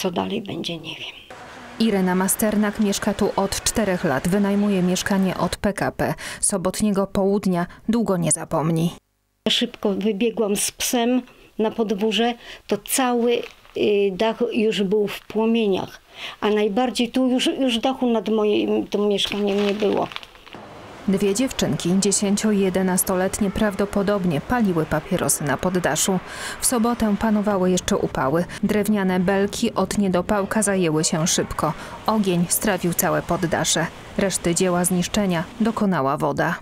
co dalej będzie, nie wiem. Irena Masternak mieszka tu od 4 lat. Wynajmuje mieszkanie od PKP. Sobotniego południa długo nie zapomni. Szybko wybiegłam z psem na podwórze, to cały dach już był w płomieniach, a najbardziej tu już dachu nad moim tym mieszkaniem nie było. Dwie dziewczynki, 10- i 11-letnie, prawdopodobnie paliły papierosy na poddaszu. W sobotę panowały jeszcze upały. Drewniane belki od niedopałka zajęły się szybko. Ogień strawił całe poddasze. Reszty dzieła zniszczenia dokonała woda.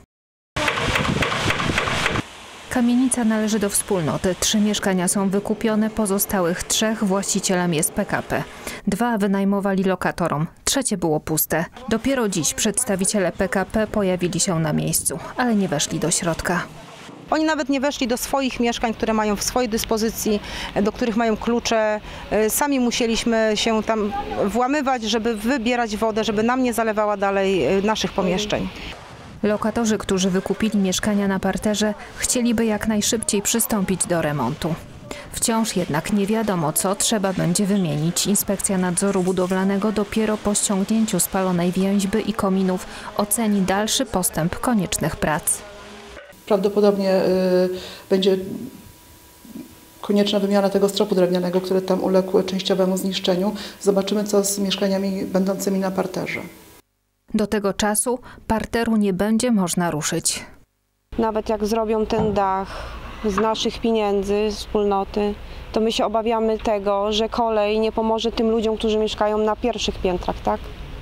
Kamienica należy do wspólnoty. 3 mieszkania są wykupione, pozostałych 3 właścicielem jest PKP. 2 wynajmowali lokatorom, 3 było puste. Dopiero dziś przedstawiciele PKP pojawili się na miejscu, ale nie weszli do środka. Oni nawet nie weszli do swoich mieszkań, które mają w swojej dyspozycji, do których mają klucze. Sami musieliśmy się tam włamywać, żeby wybierać wodę, żeby nam nie zalewała dalej naszych pomieszczeń. Lokatorzy, którzy wykupili mieszkania na parterze, chcieliby jak najszybciej przystąpić do remontu. Wciąż jednak nie wiadomo, co trzeba będzie wymienić. Inspekcja Nadzoru Budowlanego dopiero po ściągnięciu spalonej więźby i kominów oceni dalszy postęp koniecznych prac. Prawdopodobnie będzie konieczna wymiana tego stropu drewnianego, który tam uległ częściowemu zniszczeniu. Zobaczymy, co z mieszkaniami będącymi na parterze. Do tego czasu parteru nie będzie można ruszyć. Nawet jak zrobią ten dach z naszych pieniędzy, wspólnoty, to my się obawiamy tego, że kolej nie pomoże tym ludziom, którzy mieszkają na pierwszych piętrach, tak?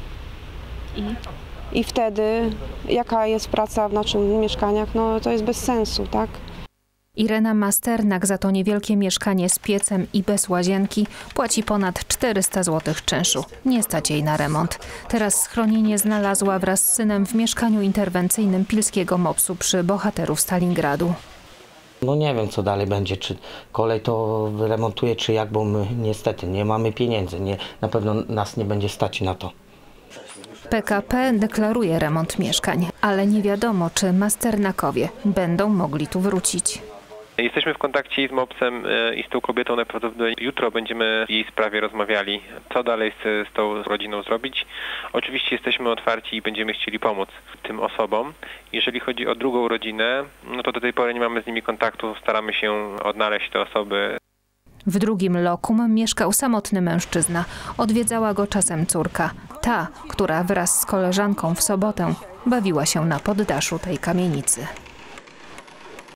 I wtedy jaka jest praca w naszych mieszkaniach? No to jest bez sensu, tak? Irena Masternak za to niewielkie mieszkanie z piecem i bez łazienki płaci ponad 400 zł czynszu. Nie stać jej na remont. Teraz schronienie znalazła wraz z synem w mieszkaniu interwencyjnym pilskiego MOPS-u przy Bohaterów Stalingradu. No nie wiem, co dalej będzie, czy kolej to wyremontuje, czy jak, bo my niestety nie mamy pieniędzy. Na pewno nas nie będzie stać na to. PKP deklaruje remont mieszkań, ale nie wiadomo, czy Masternakowie będą mogli tu wrócić. Jesteśmy w kontakcie z MOPS-em i z tą kobietą. Najprawdopodobniej jutro będziemy w jej sprawie rozmawiali, co dalej z tą rodziną zrobić. Oczywiście jesteśmy otwarci i będziemy chcieli pomóc tym osobom. Jeżeli chodzi o drugą rodzinę, no to do tej pory nie mamy z nimi kontaktu, staramy się odnaleźć te osoby. W drugim lokum mieszkał samotny mężczyzna. Odwiedzała go czasem córka. Ta, która wraz z koleżanką w sobotę bawiła się na poddaszu tej kamienicy.